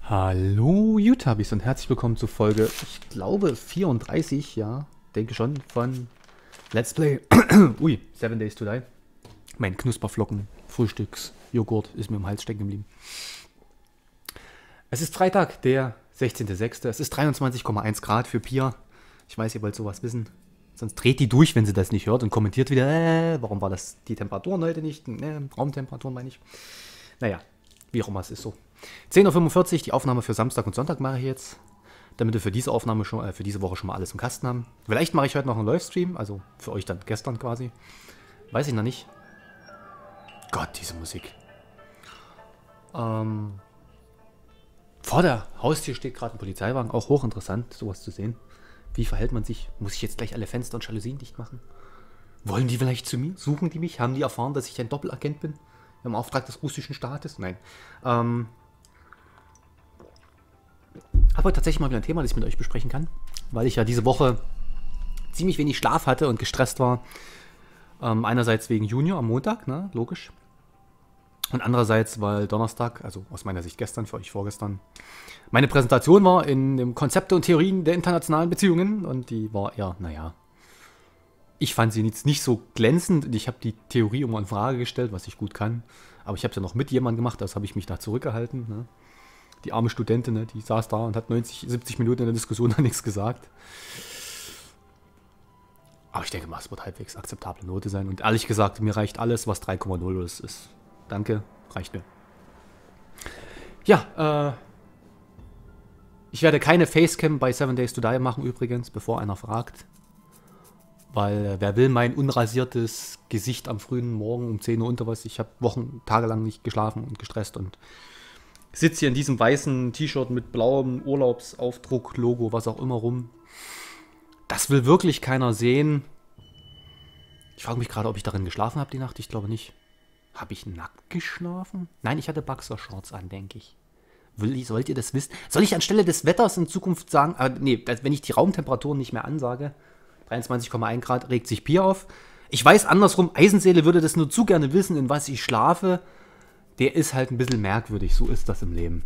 Hallo YouTubis und herzlich willkommen zu Folge, ich glaube 34, ja, denke schon, von Let's Play, ui, 7 Days to Die. Mein Knusperflocken, Frühstücksjoghurt ist mir im Hals stecken geblieben. Es ist Freitag, der 16.06. Es ist 23,1 Grad für Pia. Ich weiß, ihr wollt sowas wissen. Sonst dreht die durch, wenn sie das nicht hört und kommentiert wieder, warum war das die Temperaturen heute nicht? Raumtemperaturen meine ich. Naja, wie auch immer, es ist so. 10:45 Uhr, die Aufnahme für Samstag und Sonntag mache ich jetzt, damit wir für diese Aufnahme schon, für diese Woche schon mal alles im Kasten haben. Vielleicht mache ich heute noch einen Livestream, also für euch dann gestern quasi. Weiß ich noch nicht. Gott, diese Musik. Vor der Haustür steht gerade ein Polizeiwagen, auch hochinteressant, sowas zu sehen. Wie verhält man sich? Muss ich jetzt gleich alle Fenster und Jalousien dicht machen? Wollen die vielleicht zu mir? Suchen die mich? Haben die erfahren, dass ich ein Doppelagent bin? Im Auftrag des russischen Staates? Nein. Habe heute tatsächlich mal wieder ein Thema, das ich mit euch besprechen kann, weil ich ja diese Woche ziemlich wenig Schlaf hatte und gestresst war. Einerseits wegen Junior am Montag, ne, logisch. Und andererseits, weil Donnerstag, also aus meiner Sicht gestern, für euch vorgestern, meine Präsentation war in dem Konzepte und Theorien der internationalen Beziehungen und die war eher, naja, ich fand sie jetzt nicht so glänzend und ich habe die Theorie immer in Frage gestellt, was ich gut kann. Aber ich habe es ja noch mit jemandem gemacht, das habe ich mich da zurückgehalten, ne. Die arme Studentin, ne, die saß da und hat 70 Minuten in der Diskussion noch nichts gesagt. Aber ich denke mal, es wird halbwegs akzeptable Note sein. Und ehrlich gesagt, mir reicht alles, was 3,0 ist. Danke, reicht mir. Ja, ich werde keine Facecam bei 7 Days to Die machen übrigens, bevor einer fragt. Weil wer will mein unrasiertes Gesicht am frühen Morgen um 10 Uhr unter was? Ich habe tagelang nicht geschlafen und gestresst und sitze hier in diesem weißen T-Shirt mit blauem Urlaubsaufdruck, Logo, was auch immer rum. Das will wirklich keiner sehen. Ich frage mich gerade, ob ich darin geschlafen habe die Nacht. Ich glaube nicht. Habe ich nackt geschlafen? Nein, ich hatte Boxershorts an, denke ich. Sollt ihr das wissen? Soll ich anstelle des Wetters in Zukunft sagen, nee, wenn ich die Raumtemperaturen nicht mehr ansage, 23,1 Grad, regt sich Pia auf. Ich weiß andersrum, Eisenseele würde das nur zu gerne wissen, in was ich schlafe. Der ist halt ein bisschen merkwürdig, so ist das im Leben.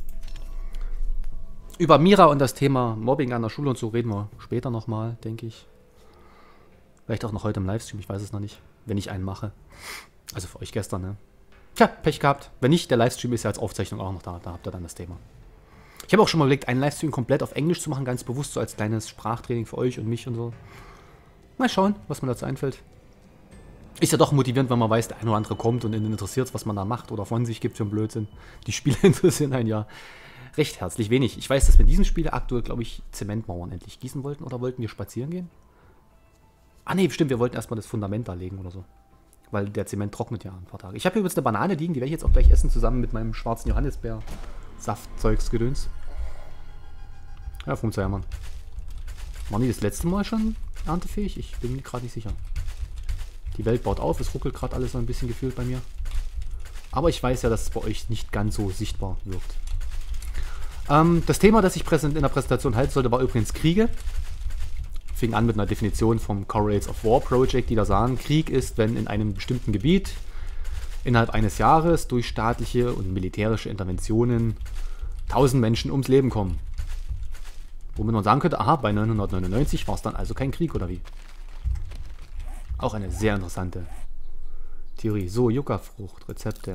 Über Mira und das Thema Mobbing an der Schule und so reden wir später nochmal, denke ich. Vielleicht auch noch heute im Livestream, ich weiß es noch nicht, wenn ich einen mache. Also für euch gestern, ne? Tja, Pech gehabt. Wenn nicht, der Livestream ist ja als Aufzeichnung auch noch da, da habt ihr dann das Thema. Ich habe auch schon mal überlegt, einen Livestream komplett auf Englisch zu machen, ganz bewusst, so als kleines Sprachtraining für euch und mich und so. Mal schauen, was mir dazu einfällt. Ist ja doch motivierend, wenn man weiß, der eine oder andere kommt und ihn interessiert, was man da macht oder von sich gibt für einen Blödsinn. Die Spiele interessieren einen ja recht herzlich wenig. Ich weiß, dass wir in diesem Spiel aktuell, glaube ich, Zementmauern endlich gießen wollten. Oder wollten wir spazieren gehen? Ah ne, stimmt, wir wollten erstmal das Fundament da legen oder so. Weil der Zement trocknet ja ein paar Tage. Ich habe hier übrigens eine Banane liegen, die werde ich jetzt auch gleich essen, zusammen mit meinem schwarzen Johannisbeer-Saft-Zeugs-Gedöns. Ja, vom Mann. Waren die das letzte Mal schon erntefähig? Ich bin mir gerade nicht sicher. Die Welt baut auf, es ruckelt gerade alles so ein bisschen gefühlt bei mir. Aber ich weiß ja, dass es bei euch nicht ganz so sichtbar wirkt. Das Thema, das ich in der Präsentation halten sollte, war übrigens Kriege. Fing an mit einer Definition vom Correlates of War Project, die da sagen, Krieg ist, wenn in einem bestimmten Gebiet innerhalb eines Jahres durch staatliche und militärische Interventionen 1000 Menschen ums Leben kommen. Womit man sagen könnte, aha, bei 999 war es dann also kein Krieg, oder wie? Auch eine sehr interessante Theorie. So, Yucca-Frucht, Rezepte.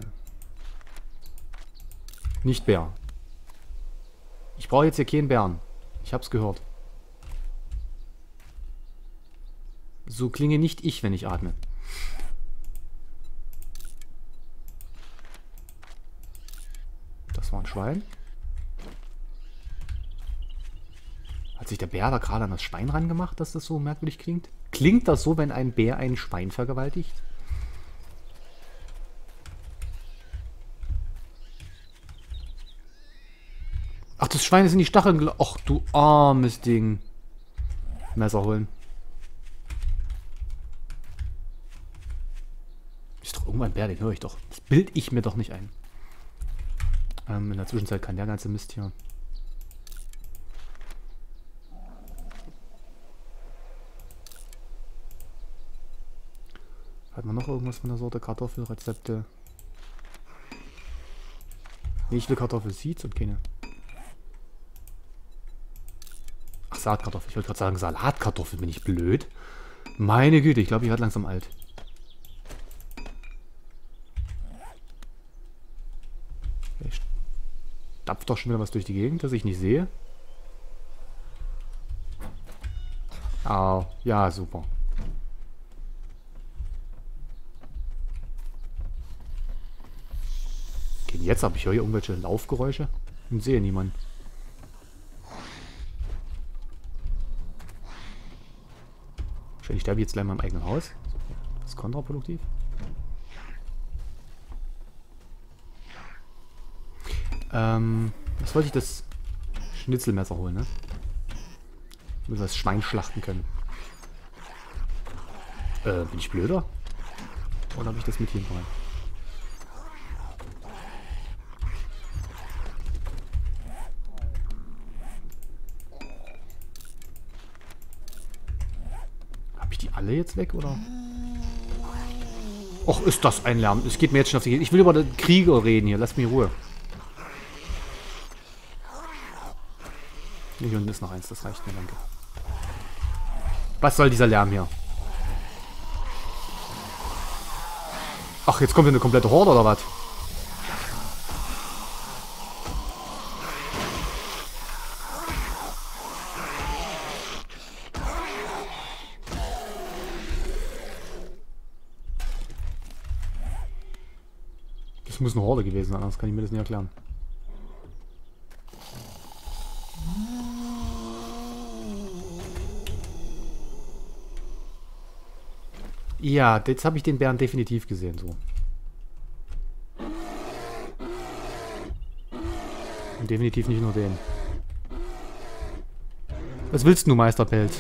Nicht Bär. Ich brauche jetzt hier keinen Bären. Ich hab's gehört. So klinge nicht ich, wenn ich atme. Das war ein Schwein. Hat sich der Bär da gerade an das Schwein rangemacht, dass das so merkwürdig klingt? Klingt das so, wenn ein Bär ein Schwein vergewaltigt? Ach, das Schwein ist in die Stacheln Ach, du armes Ding. Messer holen. Ist doch irgendwann ein Bär, den höre ich doch. Das bild ich mir doch nicht ein. In der Zwischenzeit kann der ganze Mist hier. Hat man noch irgendwas von der Sorte Kartoffelrezepte? Nee, ich will Kartoffelseeds und keine Saatkartoffel. Ich wollte gerade sagen Salatkartoffel, bin ich blöd. Meine Güte, ich glaube, ich werde langsam alt. Ich stapft doch schon wieder was durch die Gegend, das ich nicht sehe. Au, ja, super. Okay, jetzt habe ich hier irgendwelche Laufgeräusche und sehe niemanden. Wahrscheinlich sterbe ich jetzt gleich mal im eigenen Haus. Das ist kontraproduktiv. Was wollte ich das Schnitzelmesser holen, ne? Damit wir das Schwein schlachten können. Bin ich blöder? Oder habe ich das mit hingebracht? Habe ich die alle jetzt weg, oder? Och, ist das ein Lärm. Es geht mir jetzt schon auf die... Ich will über den Krieger reden hier. Lass mich in Ruhe. Hier unten ist noch eins. Das reicht mir, danke. Was soll dieser Lärm hier? Ach, jetzt kommt hier eine komplette Horde, oder was? Das muss eine Horde gewesen sein, anders kann ich mir das nicht erklären. Ja, jetzt habe ich den Bären definitiv gesehen, so. Und definitiv nicht nur den. Was willst du, Meisterpelz?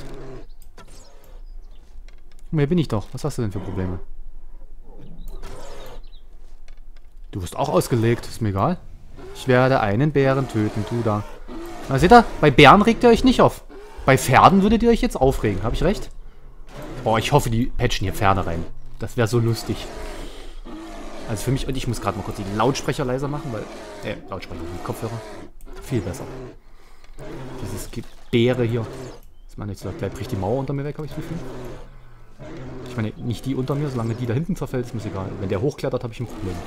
Hier bin ich doch. Was hast du denn für Probleme? Du wirst auch ausgelegt, ist mir egal. Ich werde einen Bären töten, du da. Na, seht ihr? Bei Bären regt ihr euch nicht auf. Bei Pferden würdet ihr euch jetzt aufregen, habe ich recht? Oh, ich hoffe, die patchen hier Pferde rein. Das wäre so lustig. Also für mich, und ich muss gerade mal kurz die Lautsprecher leiser machen, weil... Lautsprecher, die Kopfhörer. Viel besser. Dieses Gebäre hier. Das meine ich, gleich bricht die Mauer unter mir weg, habe ich das Gefühl. Ich meine, nicht die unter mir, solange die da hinten zerfällt, ist mir egal. Wenn der hochklettert, habe ich ein Problem.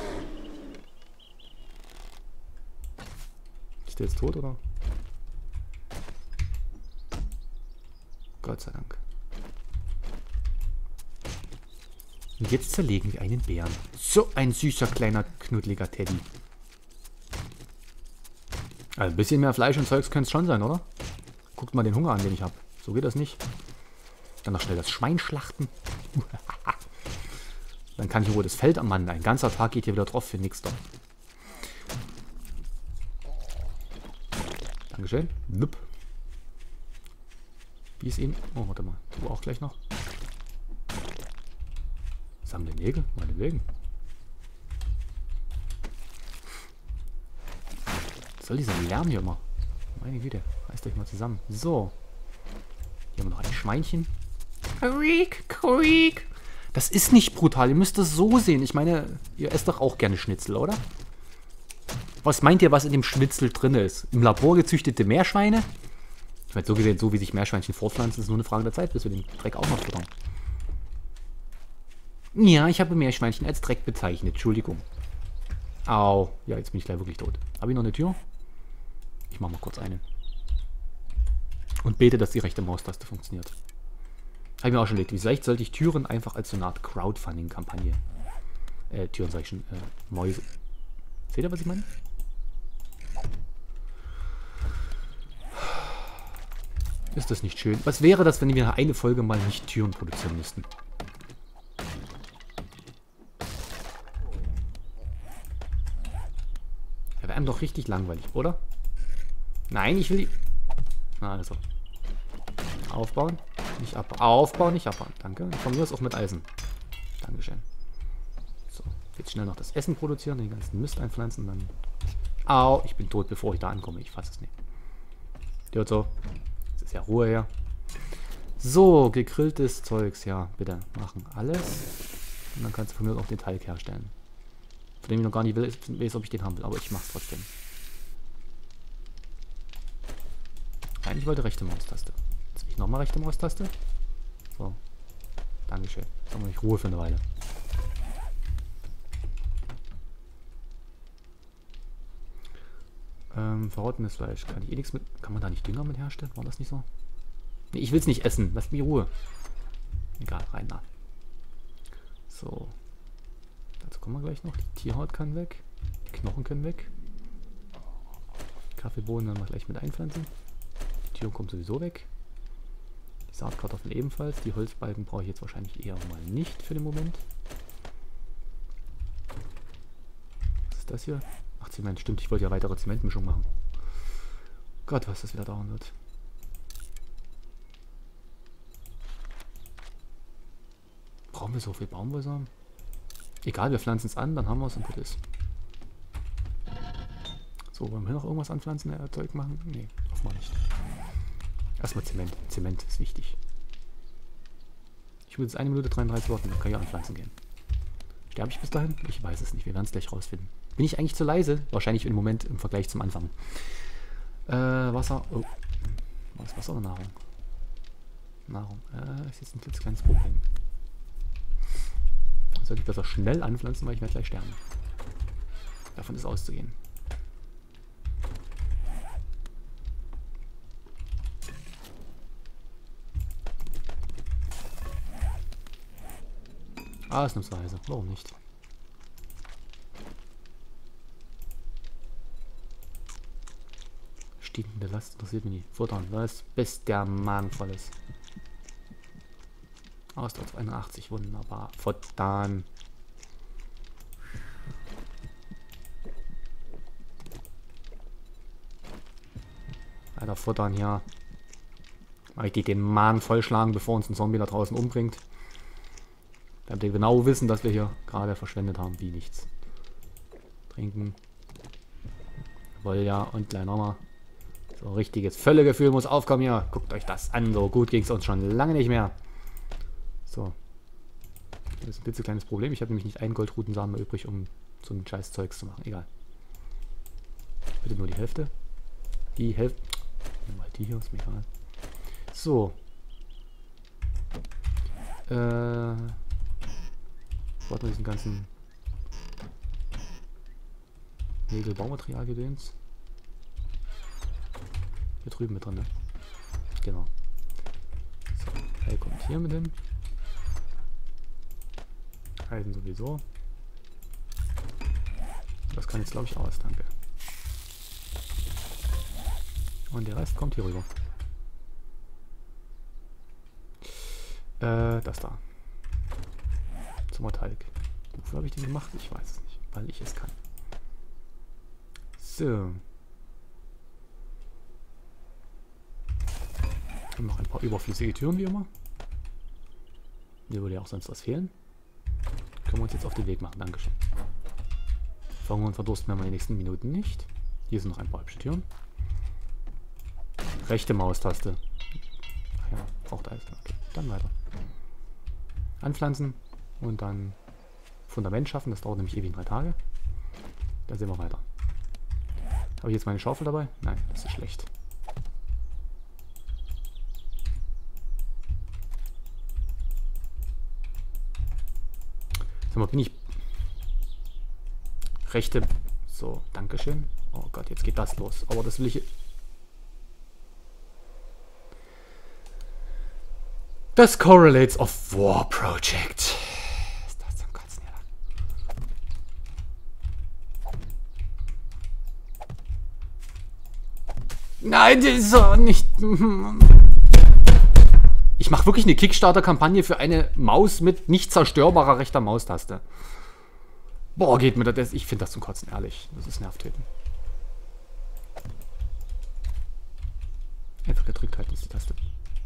Ist der jetzt tot, oder? Gott sei Dank. Und jetzt zerlegen wir einen Bären. So ein süßer, kleiner, knuddeliger Teddy. Also ein bisschen mehr Fleisch und Zeugs könnte es schon sein, oder? Guckt mal den Hunger an, den ich habe. So geht das nicht. Dann noch schnell das Schwein schlachten. Dann kann ich in Ruhe das Feld am Mann. Ein ganzer Tag geht hier wieder drauf für nix da. Dankeschön. Nup. Wie ist eben... Oh, warte mal. Du auch gleich noch. Sammle Nägel? Meinetwegen. Was soll dieser Lärm hier immer? Meine Güte. Reißt euch mal zusammen. So. Hier haben wir noch ein Schweinchen. Quiek, quiek. Das ist nicht brutal. Ihr müsst das so sehen. Ich meine, ihr esst doch auch gerne Schnitzel, oder? Was meint ihr, was in dem Schnitzel drin ist? Im Labor gezüchtete Meerschweine? Ich meine, so gesehen, so wie sich Meerschweinchen fortpflanzen, ist nur eine Frage der Zeit, bis wir den Dreck auch noch füttern. Ja, ich habe Meerschweinchen als Dreck bezeichnet. Entschuldigung. Au. Ja, jetzt bin ich gleich wirklich tot. Habe ich noch eine Tür? Ich mache mal kurz eine. Und bete, dass die rechte Maustaste funktioniert. Habe ich mir auch schon überlegt. Vielleicht sollte ich Türen einfach als so eine Art Crowdfunding-Kampagne. Türen sag ich schon. Mäuse. Seht ihr, was ich meine? Ist das nicht schön? Was wäre das, wenn wir eine Folge mal nicht Türen produzieren müssten? Ja, wäre einem doch richtig langweilig, oder? Nein, ich will die... Na, also. Aufbauen, nicht abbauen. Aufbauen, nicht abbauen. Danke. Von mir aus auch mit Eisen. Dankeschön. So, jetzt schnell noch das Essen produzieren, den ganzen Mist einpflanzen, dann... Au, ich bin tot, bevor ich da ankomme. Ich fasse es nicht. Hört so. Jetzt ist ja Ruhe her. So, gegrilltes Zeugs. Ja, bitte machen alles. Und dann kannst du von mir aus auch den Teig herstellen. Von dem ich noch gar nicht weiß, ob ich den haben will. Aber ich mache es trotzdem. Nein, ich wollte rechte Maustaste. Jetzt will ich nochmal rechte Maustaste. So. Dankeschön. Jetzt haben wir nicht Ruhe für eine Weile. Verrottenes Fleisch. Kann ich eh nichts mit... Kann man da nicht Dünger mit herstellen? War das nicht so? Nee, ich will es nicht essen. Lasst mich Ruhe. Egal, rein da. So. Dazu kommen wir gleich noch. Die Tierhaut kann weg. Die Knochen können weg. Kaffeebohnen werden wir gleich mit einpflanzen. Die Tür kommt sowieso weg. Die Saatkartoffeln ebenfalls. Die Holzbalken brauche ich jetzt wahrscheinlich eher mal nicht für den Moment. Was ist das hier? Ach, Zement. Stimmt, ich wollte ja weitere Zementmischung machen. Gott, was das wieder dauern wird. Brauchen wir so viel Baumwollsamen? Egal, wir pflanzen es an, dann haben wir es und gut ist. So, wollen wir noch irgendwas anpflanzen, Zeug machen? Nee, hoffen wir nicht. Erstmal Zement. Zement ist wichtig. Ich will jetzt 1 Minute 33 warten, dann kann ich anpflanzen gehen. Sterbe ich bis dahin? Ich weiß es nicht, wir werden es gleich rausfinden. Bin ich eigentlich zu leise? Wahrscheinlich im Moment im Vergleich zum Anfang. Wasser. Oh. Was ist Wasser oder Nahrung? Nahrung. Ist jetzt ein klitzekleines Problem. Sollte ich besser schnell anpflanzen, weil ich werde gleich sterben. Davon ist auszugehen. Ausnahmsweise. Warum nicht? Stinkende Last interessiert mich nicht. Futtern, was? Bis der Magen voll ist. Ausdauer 82, wunderbar. Futtern. Weiter futtern hier. Weil die den Magen vollschlagen, bevor uns ein Zombie da draußen umbringt. Damit wir genau wissen, dass wir hier gerade verschwendet haben, wie nichts. Trinken. Wohl ja, und gleich nochmal. So, richtiges Völlegefühl muss aufkommen hier. Guckt euch das an, so gut ging es uns schon lange nicht mehr. So. Das ist ein klitzekleines Problem. Ich habe nämlich nicht einen Goldrutensamen mehr übrig, um so ein scheiß Zeugs zu machen. Egal. Bitte nur die Hälfte. Die Hälfte. Mal die hier, ist mir egal. So. Warte mal, diesen ganzen Nägel-Baumaterial gedöns. Hier drüben mit drin, ne? Genau. So, Hell kommt hier mit hin. Eisen sowieso. Das kann jetzt, glaube ich, aus, danke. Und der Rest kommt hier rüber. Das da. Zum Teig. Wofür habe ich den gemacht? Ich weiß es nicht. Weil ich es kann. So. Und noch ein paar überflüssige Türen, wie immer. Hier würde ja auch sonst was fehlen. Können wir uns jetzt auf den Weg machen. Dankeschön. Verhungern und verdursten wir mal in den nächsten Minuten nicht. Hier sind noch ein paar hübsche Türen. Rechte Maustaste. Ach ja, braucht alles. Okay, dann weiter. Anpflanzen und dann Fundament schaffen. Das dauert nämlich ewig 3 Tage. Dann sehen wir weiter. Habe ich jetzt meine Schaufel dabei? Nein, das ist schlecht. Sag mal, bin ich... Rechte... So, Dankeschön. Oh Gott, jetzt geht das los. Aber das will ich... Das Correlates of War Project. Ist das zum Kotzen, ja. Nein, das ist so nicht... Ich mache wirklich eine Kickstarter-Kampagne für eine Maus mit nicht zerstörbarer rechter Maustaste. Boah, geht mir das... Ich finde das zum Kotzen, ehrlich. Das ist Nervtöten. Einfach gedrückt halten ist die Taste.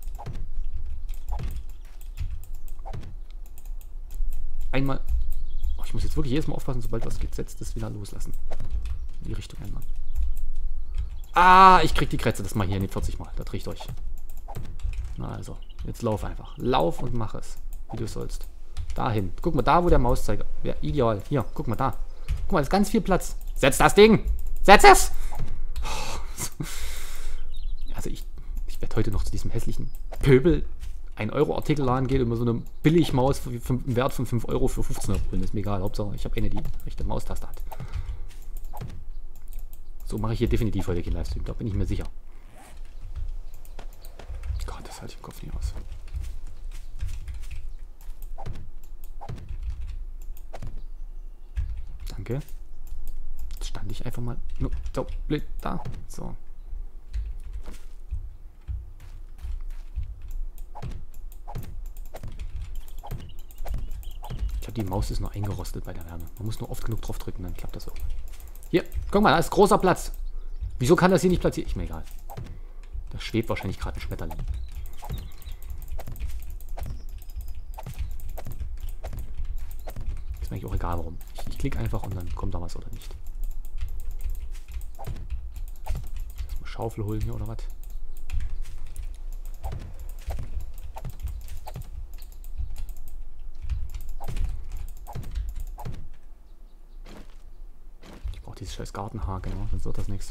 Einmal... Oh, ich muss jetzt wirklich jedes Mal aufpassen, sobald was gesetzt ist, wieder loslassen. In die Richtung ändern. Ah, ich krieg die Krätze. Das mache ich hier nicht 40 Mal. Da drehe ich durch. Na also, jetzt lauf einfach. Lauf und mach es. Wie du sollst. Dahin. Guck mal, da wo der Mauszeiger... Ja, ideal. Hier, guck mal da. Guck mal, da ist ganz viel Platz. Setz das Ding! Setz es! Also Ich werde heute noch zu diesem hässlichen Pöbel 1-Euro-Artikelladen gehen und mir so eine Billigmaus im Wert von 5 Euro für 15 Euro holen. Ist mir egal. Hauptsache, ich habe eine, die rechte Maustaste hat. So mache ich hier definitiv heute keinen Livestream. Da bin ich mir sicher. Gott, das halte ich im Kopf nicht aus. Danke. Jetzt stand ich einfach mal nur so blöd da. So. Ich glaube, die Maus ist nur eingerostet bei der Wärme. Man muss nur oft genug drauf drücken, dann klappt das auch. Hier, guck mal, da ist großer Platz. Wieso kann das hier nicht platzieren? Ist mir egal. Da schwebt wahrscheinlich gerade ein Schmetterling. Ist mir eigentlich auch egal, warum. Ich klicke einfach und dann kommt da was oder nicht. Erstmal Schaufel holen hier oder was? Dieses scheiß Gartenhaar, genau, sonst wird das nichts.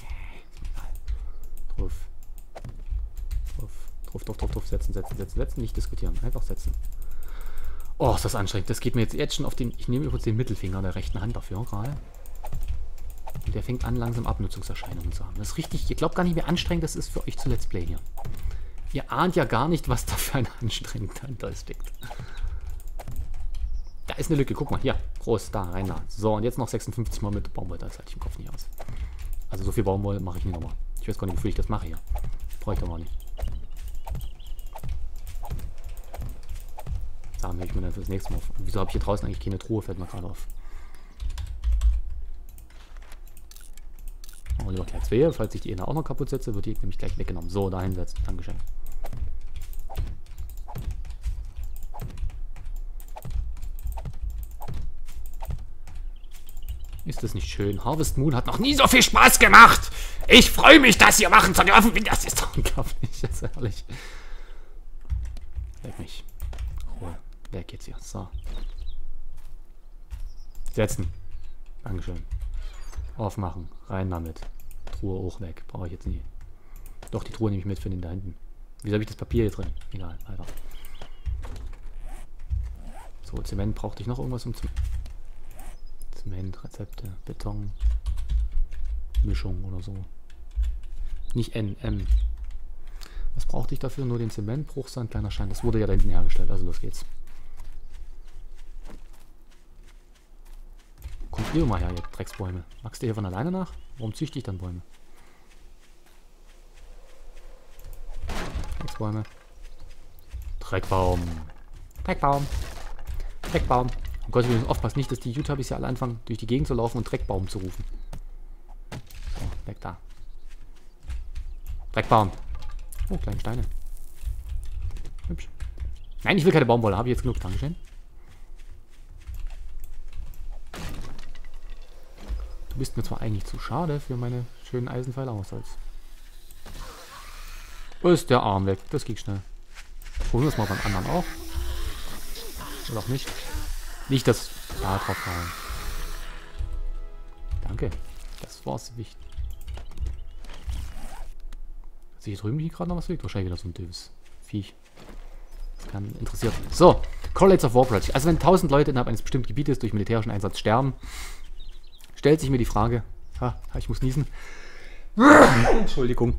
Drauf, setzen, nicht diskutieren, einfach setzen. Oh, ist das anstrengend. Das geht mir jetzt schon auf den, ich nehme übrigens den Mittelfinger der rechten Hand dafür gerade. Und der fängt an, langsam Abnutzungserscheinungen zu haben. Das ist richtig, ihr glaubt gar nicht, wie anstrengend das ist für euch zu Let's Play hier. Ihr ahnt ja gar nicht, was da für ein anstrengender dahinter steckt. Da ist eine Lücke, guck mal, hier, groß, da, rein da. So, und jetzt noch 56 Mal mit Baumwolle, das halte ich im Kopf nicht aus. Also so viel Baumwolle mache ich nicht nochmal. Ich weiß gar nicht, wofür ich das mache hier. Brauche ich doch mal nicht. Sagen wir, ich mir dann fürs nächste Mal auf. Wieso habe ich hier draußen eigentlich keine Truhe, fällt mir gerade auf. Machen wir lieber gleich 2, falls ich die eine auch noch kaputt setze, wird die nämlich gleich weggenommen. So, da hinsetzen, Dankeschön. Ist das nicht schön? Harvest Moon hat noch nie so viel Spaß gemacht. Ich freue mich, das hier machen zu dürfen. Das ist doch unglaublich. Das ist ehrlich. Weg mich. Ruhe. Weg jetzt hier. So. Setzen. Dankeschön. Aufmachen. Rein damit. Truhe auch weg. Brauche ich jetzt nie. Doch, die Truhe nehme ich mit für den da hinten. Wieso habe ich das Papier hier drin? Egal, weiter. So, Zement brauchte ich noch irgendwas um zu... Zement, Rezepte, Beton, Mischung oder so. Nicht N, M. Was brauchte ich dafür? Nur den Zement, Bruchsand, kleiner Stein. Das wurde ja da hinten hergestellt, also los geht's. Kommt ihr mal her, ihr Drecksbäume. Wachst ihr hier von alleine nach? Warum züchte ich dann Bäume? Drecksbäume. Dreckbaum. Dreckbaum. Dreckbaum. Oh Gott, ich will aufpassen, nicht, dass die YouTubers ja alle anfangen, durch die Gegend zu laufen und Dreckbaum zu rufen. So, weg da. Dreckbaum. Oh, kleine Steine. Hübsch. Nein, ich will keine Baumwolle. Habe ich jetzt genug. Dankeschön. Du bist mir zwar eigentlich zu schade für meine schönen Eisenpfeile, aber was soll's. Wo ist der Arm weg? Das geht schnell. Holen wir es mal beim anderen auch. Oder auch nicht. Nicht das da drauf fallen. Danke. Das war's wichtig. Hat sich hier drüben hier gerade noch was liegt? Wahrscheinlich wieder so ein döves Viech. Das kann interessiert. So, Correlates of War Project. Also wenn 1000 Leute innerhalb eines bestimmten Gebietes durch militärischen Einsatz sterben, stellt sich mir die Frage. Ha, ich muss niesen. Entschuldigung.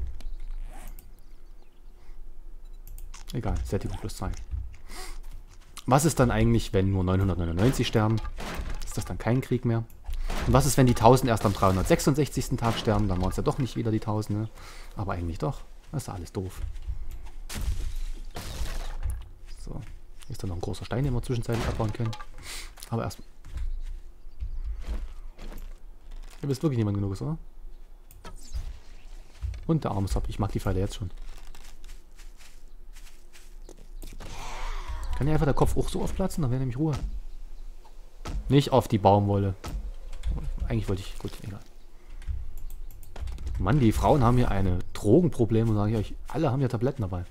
Egal, Sättigung plus 2. Was ist dann eigentlich, wenn nur 999 sterben? Ist das dann kein Krieg mehr? Und was ist, wenn die 1000 erst am 366. Tag sterben? Dann waren es ja doch nicht wieder die 1000, ne? Aber eigentlich doch. Das ist ja alles doof. So. Ist da noch ein großer Stein, den wir zwischenzeitlich abbauen können. Aber erstmal. Ihr wisst wirklich niemand genug ist, oder? Und der Armsab. Ich mag die Pfeile jetzt schon. Kann ja einfach der Kopf auch so aufplatzen, dann wäre nämlich Ruhe. Nicht auf die Baumwolle. Eigentlich wollte ich... Gut, egal. Mann, die Frauen haben hier eine Drogenprobleme, sage ich euch. Alle haben ja Tabletten dabei.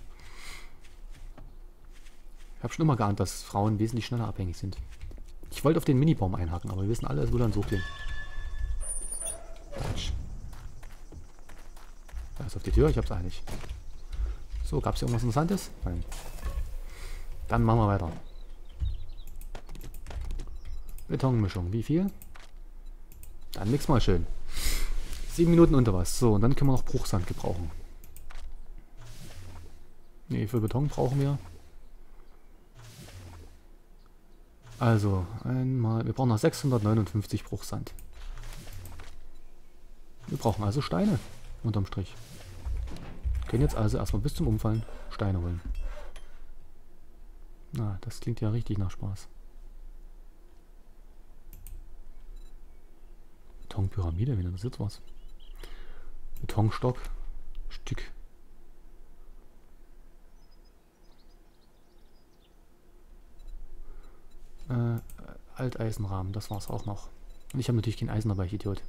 Ich habe schon immer geahnt, dass Frauen wesentlich schneller abhängig sind. Ich wollte auf den Minibaum einhaken, aber wir wissen alle, es würde dann so klingen. Quatsch. Da ist auf die Tür, ich hab's eilig. So, gab es hier irgendwas Interessantes? Nein. Dann machen wir weiter. Betonmischung, wie viel? Dann mix mal schön. 7 Minuten unter was. So, und dann können wir noch Bruchsand gebrauchen. Ne, für Beton brauchen wir. Also, einmal, wir brauchen noch 659 Bruchsand. Wir brauchen also Steine, unterm Strich. Wir können jetzt also erstmal bis zum Umfallen Steine holen. Na, das klingt ja richtig nach Spaß. Betonpyramide, wen interessiert was? Betonstock, Stück. Alteisenrahmen, das war's auch noch. Und ich habe natürlich kein Eisen dabei, ich Idiot.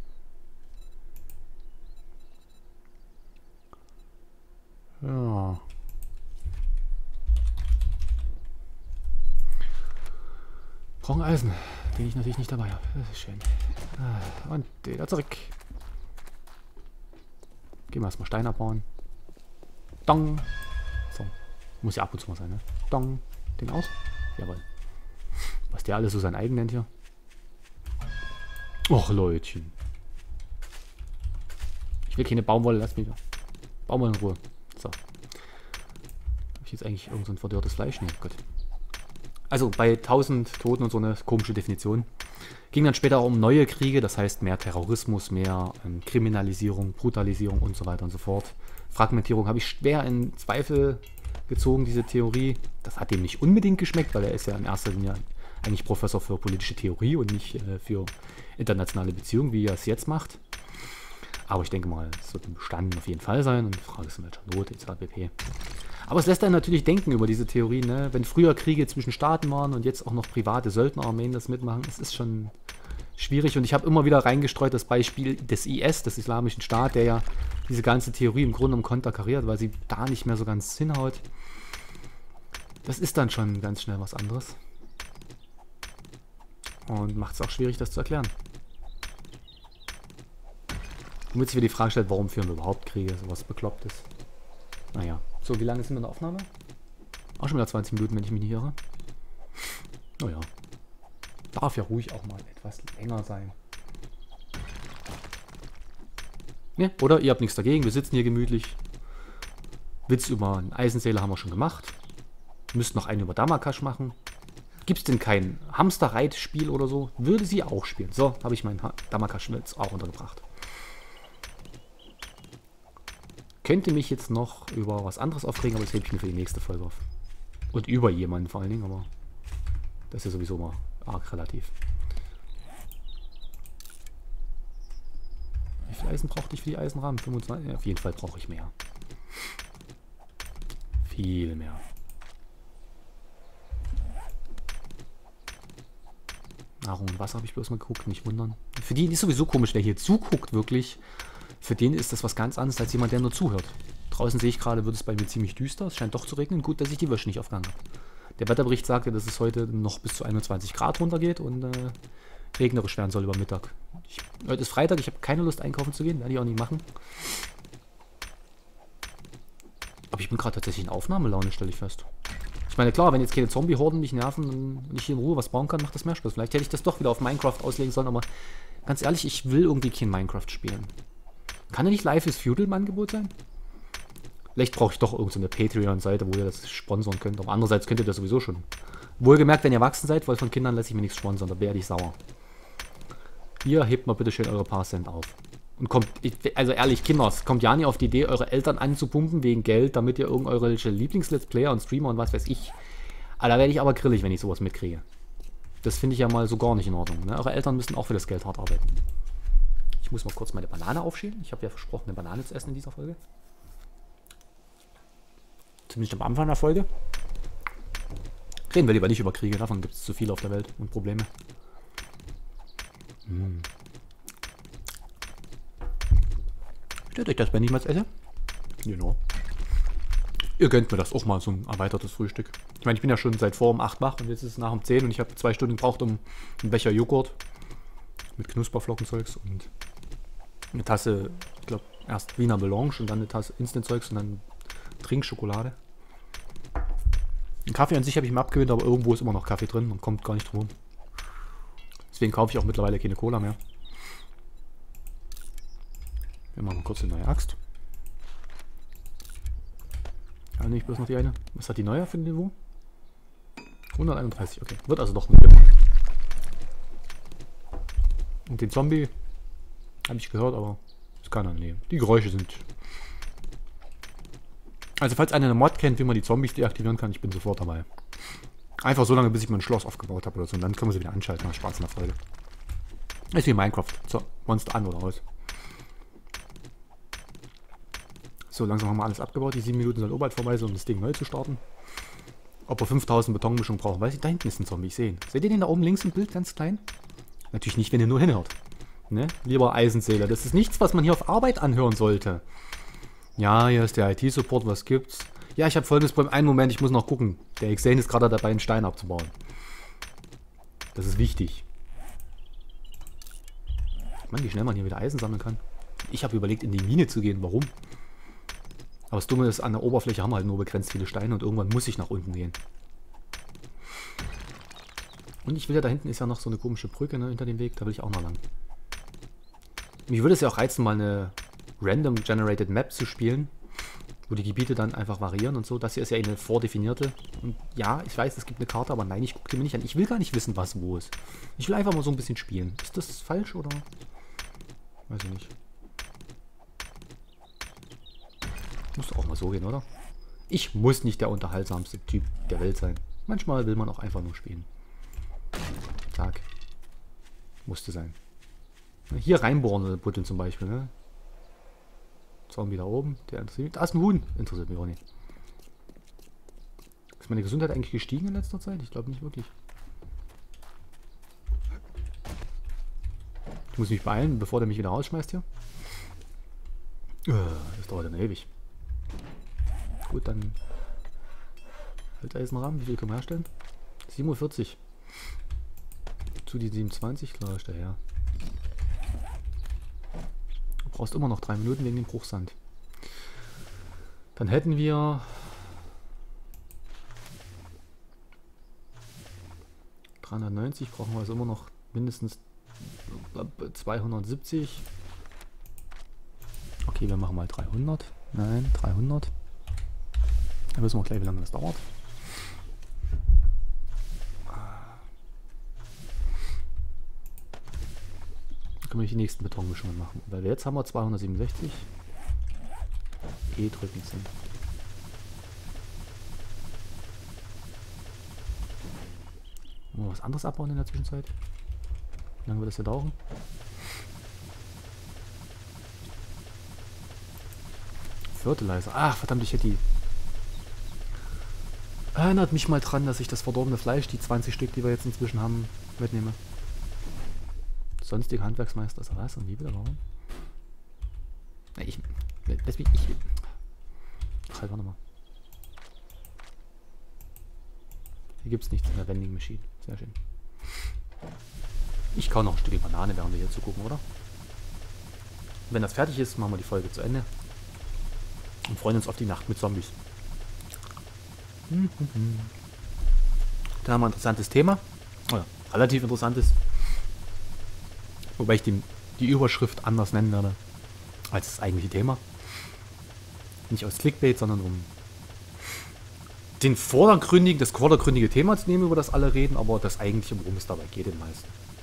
Ja. Brauchen Eisen, den ich natürlich nicht dabei habe. Das ist schön. Und wieder zurück. Gehen wir erstmal Stein abbauen. Dong. So. Muss ja ab und zu mal sein, ne? Dong. Den aus? Jawohl. Was der alles so sein eigen nennt hier. Och, Leutchen. Ich will keine Baumwolle, lass mich da. Baumwolle in Ruhe. So. Habe ich jetzt eigentlich irgend so ein verdörrtes Fleisch? Nee, Gott. Also bei 1000 Toten und so eine komische Definition. Ging dann später auch um neue Kriege, das heißt mehr Terrorismus, mehr Kriminalisierung, Brutalisierung und so weiter und so fort. Fragmentierung habe ich schwer in Zweifel gezogen, diese Theorie. Das hat dem nicht unbedingt geschmeckt, weil er ist ja in erster Linie eigentlich Professor für politische Theorie und nicht für internationale Beziehungen, wie er es jetzt macht. Aber ich denke mal, es wird ein Bestand auf jeden Fall sein und die Frage ist in welcher Not, etc. pp. Aber es lässt einen natürlich denken über diese Theorie, ne? Wenn früher Kriege zwischen Staaten waren und jetzt auch noch private Söldnerarmeen das mitmachen, es ist schon schwierig. Und ich habe immer wieder reingestreut das Beispiel des IS, des Islamischen Staat, der ja diese ganze Theorie im Grunde konterkariert, weil sie da nicht mehr so ganz hinhaut. Das ist dann schon ganz schnell was anderes. Und macht es auch schwierig, das zu erklären. Womit sich wieder die Frage stellt, warum führen wir überhaupt Kriege, sowas Beklopptes. Naja. So, wie lange sind wir in der Aufnahme? Auch schon wieder 20 Minuten, wenn ich mich nicht irre. Naja. Darf ja ruhig auch mal etwas länger sein. Ne? Oder ihr habt nichts dagegen, wir sitzen hier gemütlich. Witz über einen Eisensäle haben wir schon gemacht. Müsst noch einen über Damakasch machen. Gibt es denn kein Hamsterreitspiel oder so? Würde sie auch spielen. So, habe ich meinen Damakasch-Witz auch untergebracht. Könnte mich jetzt noch über was anderes aufregen, aber das hebe ich mir für die nächste Folge auf. Und über jemanden vor allen Dingen, aber das ist ja sowieso mal arg relativ. Wie viel Eisen brauchte ich für die Eisenrahmen? 25? Ja, auf jeden Fall brauche ich mehr. Viel mehr. Nahrung und Wasser habe ich bloß mal geguckt, nicht wundern. Für die ist sowieso komisch, wer hier zuguckt wirklich. Für den ist das was ganz anderes als jemand, der nur zuhört. Draußen sehe ich gerade, wird es bei mir ziemlich düster. Es scheint doch zu regnen. Gut, dass ich die Wäsche nicht aufgehangen habe. Der Wetterbericht sagte, dass es heute noch bis zu 21 Grad runtergeht und regnerisch werden soll über Mittag. Heute ist Freitag, ich habe keine Lust einkaufen zu gehen. Werde ich auch nicht machen. Aber ich bin gerade tatsächlich in Aufnahmelaune, stelle ich fest. Ich meine, klar, wenn jetzt keine Zombie-Horden mich nerven und ich hier in Ruhe was bauen kann, macht das mehr Spaß. Vielleicht hätte ich das doch wieder auf Minecraft auslegen sollen, aber ganz ehrlich, ich will irgendwie kein Minecraft spielen. Kann ja nicht Life is Feudal im Angebot sein? Vielleicht brauche ich doch irgendeine Patreon-Seite, wo ihr das sponsern könnt. Aber andererseits könnt ihr das sowieso schon. Wohlgemerkt, wenn ihr erwachsen seid, weil von Kindern lasse ich mir nichts sponsern, da werde ich sauer. Hier, hebt mal bitte schön eure paar Cent auf. Und kommt, also ehrlich, Kinders, kommt ja nicht auf die Idee, eure Eltern anzupumpen wegen Geld, damit ihr irgendwelche Lieblings-Let's Player und Streamer und was weiß ich. Aber da werde ich aber grillig, wenn ich sowas mitkriege. Das finde ich ja mal so gar nicht in Ordnung. Ne? Eure Eltern müssen auch für das Geld hart arbeiten. Ich muss mal kurz meine Banane aufschälen. Ich habe ja versprochen, eine Banane zu essen in dieser Folge. Zumindest am Anfang der Folge. Reden wir lieber nicht über Kriege, davon gibt es zu viele auf der Welt und Probleme. Stört euch das, wenn ich was esse? Genau. Ihr gönnt mir das auch mal, so ein erweitertes Frühstück. Ich meine, ich bin ja schon seit vor um 8 wach und jetzt ist es nach um 10 und ich habe 2 Stunden gebraucht, um einen Becher Joghurt mit Knusperflockenzeugs und eine Tasse, ich glaube, erst Wiener Melange und dann eine Tasse Instant-Zeugs und dann Trinkschokolade. Den Kaffee an sich habe ich mir abgewöhnt, aber irgendwo ist immer noch Kaffee drin und kommt gar nicht drum. Deswegen kaufe ich auch mittlerweile keine Cola mehr. Wir machen kurz eine neue Axt. Ja, nicht bloß noch die eine. Was hat die neue für ein Niveau? 131, okay. Wird also doch mitgemacht. Und den Zombie habe ich gehört, aber ist keiner in der Nähe. Die Geräusche sind... Also falls einer eine Mod kennt, wie man die Zombies deaktivieren kann, ich bin sofort dabei. Einfach so lange, bis ich mein Schloss aufgebaut habe oder so. Und dann können wir sie wieder anschalten. Macht Spaß in der Folge. Ist wie Minecraft. So, Monster an oder aus. So, langsam haben wir alles abgebaut. Die 7 Minuten soll auch bald vorbei sein, um das Ding neu zu starten. Ob wir 5000 Betonmischung brauchen, weiß ich. Da hinten ist ein Zombie, ich sehe ihn. Seht ihr den da oben links im Bild, ganz klein? Natürlich nicht, wenn ihr nur hinhört. Ne? Lieber Eisenseele. Das ist nichts, was man hier auf Arbeit anhören sollte. Ja, hier ist der IT-Support, was gibt's? Ja, ich habe folgendes Problem. Einen Moment, ich muss noch gucken. Der Xane ist gerade dabei, einen Stein abzubauen. Das ist wichtig. Mann, wie schnell man hier wieder Eisen sammeln kann. Ich habe überlegt, in die Mine zu gehen. Warum? Aber das Dumme ist, an der Oberfläche haben wir halt nur begrenzt viele Steine und irgendwann muss ich nach unten gehen. Und ich will ja, da hinten ist ja noch so eine komische Brücke, ne, hinter dem Weg. Da will ich auch noch lang. Mich würde es ja auch reizen, mal eine Random Generated Map zu spielen, wo die Gebiete dann einfach variieren und so. Das hier ist ja eine vordefinierte. Und ja, ich weiß, es gibt eine Karte, aber nein, ich gucke die mir nicht an. Ich will gar nicht wissen, was wo ist. Ich will einfach mal so ein bisschen spielen. Ist das falsch oder? Weiß ich nicht. Muss auch mal so gehen, oder? Ich muss nicht der unterhaltsamste Typ der Welt sein. Manchmal will man auch einfach nur spielen. Tag. Musste sein. Hier reinbohren buddeln zum Beispiel, ne? Zombie da oben, der interessiert mich. Da ist ein Huhn. Interessiert mich auch nicht. Ist meine Gesundheit eigentlich gestiegen in letzter Zeit? Ich glaube nicht wirklich. Ich muss mich beeilen, bevor der mich wieder rausschmeißt hier. Das dauert dann ewig. Gut, dann Halteisenrahmen. Wie viel können wir herstellen? 47. Zu die 27, klar ist der her. Du brauchst immer noch 3 Minuten wegen dem Bruchsand. Dann hätten wir 390, brauchen wir also immer noch mindestens 270. Okay, wir machen mal 300. Nein, 300. Dann wissen wir gleich, wie lange das dauert. Dann können wir die nächsten Betonmischungen machen. Weil jetzt haben wir 267. drücken sind. Wollen wir was anderes abbauen in der Zwischenzeit? Wie lange wird das hier dauern? Fertilizer. Ach, verdammt, ich hätte die... Erinnert mich mal dran, dass ich das verdorbene Fleisch, die 20 Stück, die wir jetzt inzwischen haben, mitnehme. Sonstige Handwerksmeister ist was? Und wie wieder warum? Na, ich... Halt, warte mal. Hier gibt es nichts in der Vending Machine. Sehr schön. Ich kau noch ein Stück Banane, während wir hier zugucken, oder? Wenn das fertig ist, machen wir die Folge zu Ende. Und freuen uns auf die Nacht mit Zombies. Dann haben wir ein interessantes Thema. Oder relativ interessantes. Wobei ich die Überschrift anders nennen werde als das eigentliche Thema. Nicht aus Clickbait, sondern um das vordergründige Thema zu nehmen, über das alle reden, aber das eigentliche, worum es dabei geht, den meisten.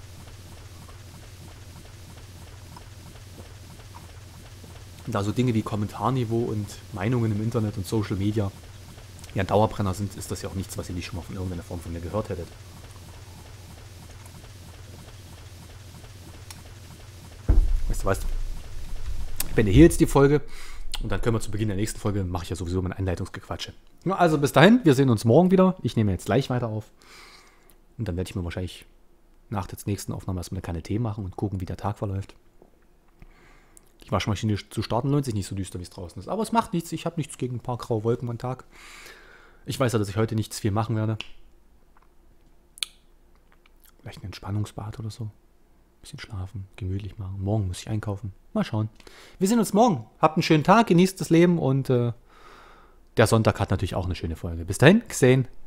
Da so Dinge wie Kommentarniveau und Meinungen im Internet und Social Media ja ein Dauerbrenner sind, ist das ja auch nichts, was ihr nicht schon mal von irgendeiner Form von mir gehört hättet. Weißt du was? Ich beende hier jetzt die Folge und dann können wir zu Beginn der nächsten Folge, mache ich ja sowieso mein Einleitungsgequatsche. Ja, also bis dahin, wir sehen uns morgen wieder. Ich nehme jetzt gleich weiter auf. Und dann werde ich mir wahrscheinlich nach der nächsten Aufnahme erstmal keine Tee machen und gucken, wie der Tag verläuft. Die Waschmaschine zu starten lohnt sich nicht so düster, wie es draußen ist. Aber es macht nichts. Ich habe nichts gegen ein paar graue Wolken am Tag. Ich weiß ja, dass ich heute nichts viel machen werde. Vielleicht ein Entspannungsbad oder so. Ein bisschen schlafen, gemütlich machen. Morgen muss ich einkaufen. Mal schauen. Wir sehen uns morgen. Habt einen schönen Tag, genießt das Leben und der Sonntag hat natürlich auch eine schöne Folge. Bis dahin, gesehen.